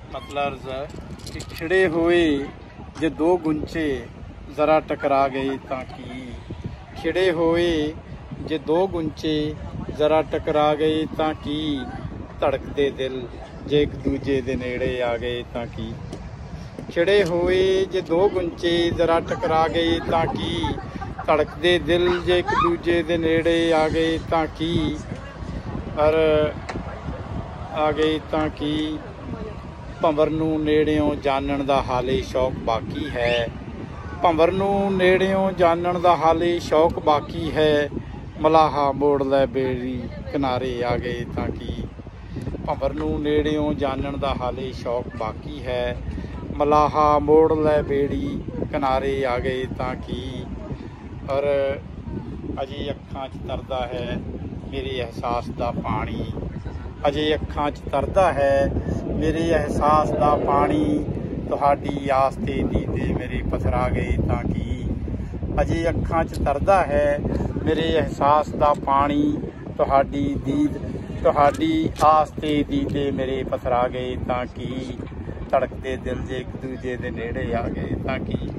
मतलब अर्ज है कि खिड़े हुए जे दो गुंचे जरा टकरा गए ताकि खिड़े हुए जे दो गुंचे जरा टकरा गए ताकि धड़कते दिल जे एक दूजे दे नेड़े आ गए ताकि खिड़े हुए जे दो गुंचे जरा टकरा गए ताकि धड़कते दिल जे एक दूजे दे नेड़े आ गए ताकि और आ गए ताकि भंवर नूं नेड़ियों जानण दा हाले शौक बाकी है भंवर नूं नेड़ियों जानण दा हाले शौक बाकी है मलाहा मोड़ लै बेड़ी किनारे आ गए ताकि भंवर नूं नेड़ियों जानण दा हाले शौक बाकी है मलाहा मोड़ लै बेड़ी किनारे आ गए ताकि और अजे अखां च तरदा है मेरे एहसास दा पानी अजे अखां च तरदा है मेरे एहसास दा पानी तुहाडी आस ते दीदे मेरे पथरा गए ताकि अजे अखां च तरदा है मेरे एहसास दा पानी तुहाडी दीद तुहाडी आस ते दीदे मेरे पथरा गए ताकि धड़कते दिल जे एक दूजे दे नेड़े आ गए ताकि